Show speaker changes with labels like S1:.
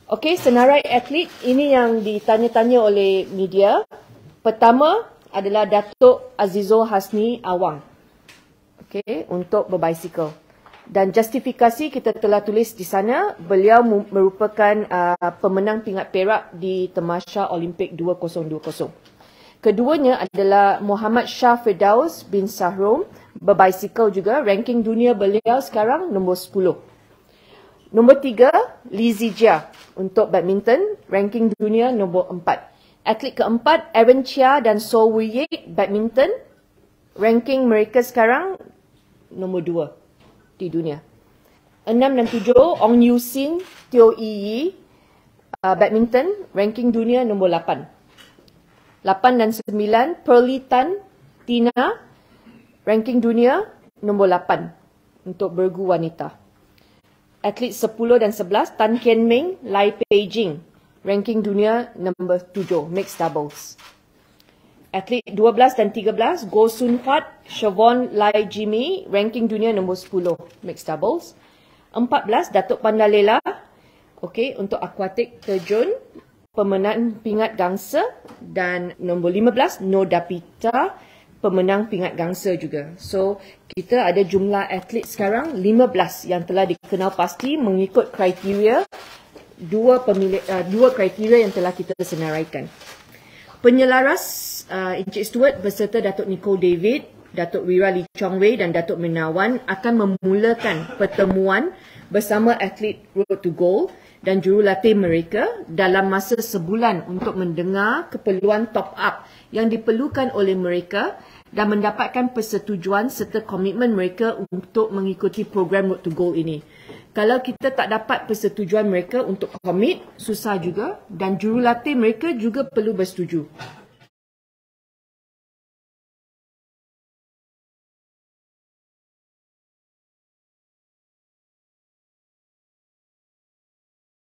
S1: Okey, senarai atlet ini yang ditanya-tanya oleh media. Pertama adalah Datuk Azizul Hasni Awang. Okey, untuk berbasikal. Dan justifikasi kita telah tulis di sana, beliau merupakan pemenang pingat perak di Tamasya Olimpik 2020. Keduanya adalah Muhammad Shah Firdaus bin Sahrom, berbasikal juga. Ranking dunia beliau sekarang nombor 10. Nombor 3, Lizzie Jia untuk badminton, ranking dunia nombor 4. Atlet keempat, Aaron Chia dan So Wee badminton, ranking mereka sekarang nombor 2 di dunia. 6 dan 7, Ong Yu Sin, Teo Yi badminton, ranking dunia nombor 8. 8 dan 9, Pearly Tan, Tina, ranking dunia nombor 8 untuk bergu wanita. Atlet 10 dan 11, Tan Kian Ming, Lai Peijing, ranking dunia nombor 7, mixed doubles. Atlet 12 dan 13, Goh Sun Huat, Siobhan Lai Jimmy, ranking dunia nombor 10, mixed doubles. 14, Datuk Pandalela, okey, untuk akuatik terjun, pemenang pingat gangsa. Dan nombor 15, No Dapita, pemenang pingat gangsa juga. So, kita ada jumlah atlet sekarang 15 yang telah dikenal pasti mengikut kriteria dua kriteria yang telah kita senaraikan. Penyelaras Encik Stuart beserta Datuk Nicole David, Datuk Wira Lee Chong Wei dan Datuk Menawan akan memulakan pertemuan bersama atlet Road to Gold dan jurulatih mereka dalam masa sebulan untuk mendengar keperluan top up yang diperlukan oleh mereka dan mendapatkan persetujuan serta komitmen mereka untuk mengikuti program Road to Gold ini. Kalau kita tak dapat persetujuan mereka untuk komit, susah juga, dan jurulatih mereka juga perlu bersetuju.